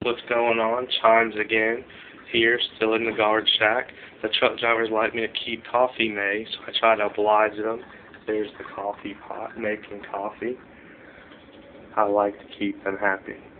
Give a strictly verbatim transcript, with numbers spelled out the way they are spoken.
What's going on? Chimes again. Here, still in the guard shack. The truck drivers like me to keep coffee made, so I try to oblige them. There's the coffee pot, making coffee. I like to keep them happy.